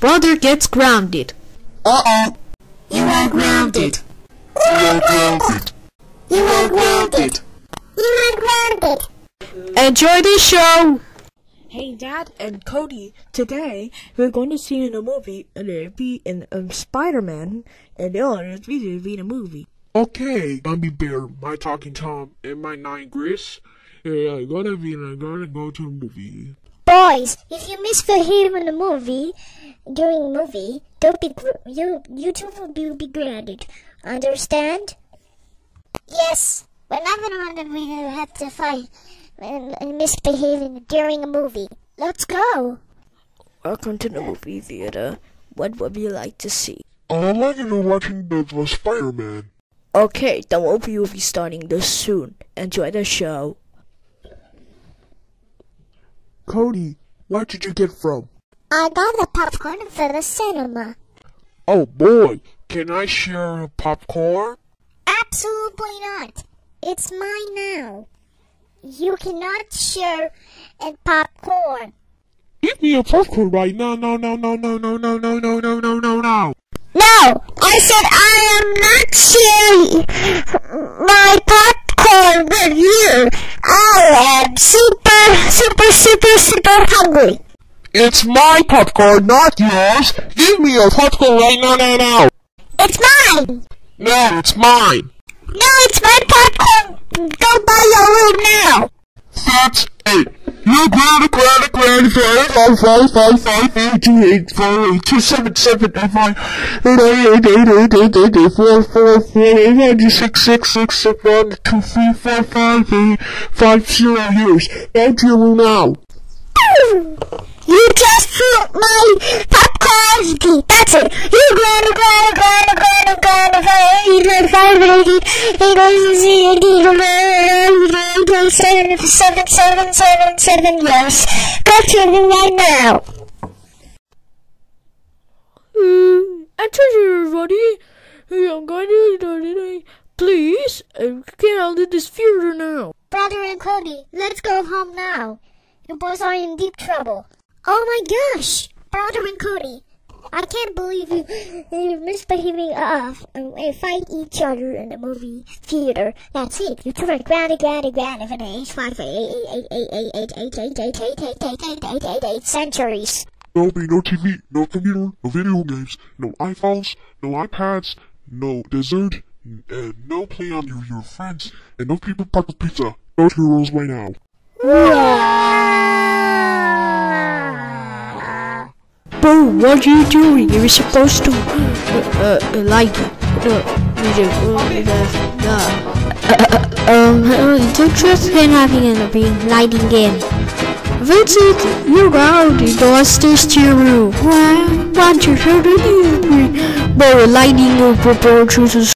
Brother gets grounded. Uh-oh. You are grounded. You are grounded. You are grounded. You are grounded. Enjoy the show. Hey, Dad and Cody, today we're going to see in a movie, and it'll be in Spider-Man, and it'll be in a movie. Okay, Gummy Bear, my Talking Tom, and my Nine Gris. I'm gonna go to a movie. Boys, if you misbehave in a movie, during a movie, you two will be grounded. Understand? Yes, we're not gonna have to fight and misbehaving during a movie. Let's go. Welcome to the movie theater. What would you like to see? I'd like to watching the Spider-Man. Okay, the movie will be starting this soon. Enjoy the show. Cody, what did you get from? I got the popcorn for the cinema. Oh boy, can I share popcorn? Absolutely not. It's mine now. You cannot share a popcorn. Give me a popcorn right now. No. No, I said I am not sharing my popcorn with you. I am super hungry. It's my popcorn, not yours. Give me a popcorn right now. It's mine. No, it's mine. No, it's my popcorn. Go buy your own now. That's it. You grounded 555582848284827 and 5 years. Thank you now. You just threw my popcorn. That's it. You grounded. Seven years. Go to me right now. I told you, everybody. Hey, I'm going to today. Please, get out of this theater now. Brother and Cody, let's go home now. You boys are in deep trouble. Oh my gosh, Brother and Cody, I can't believe you're misbehaving and fight each other in the movie theater. That's it. You two are grounded for the age 5 8 centuries. There'll be no TV, no computer, no video games, no iPhones, no iPads, no dessert, and no play on your friends, and no people pack of pizza. No heroes right now. Bro, what are you doing? You're supposed to like The truth can having and being lighting in. Vincent, you're out in the upstairs to your room. What you should do? Bro, lighting up, bro, chooses.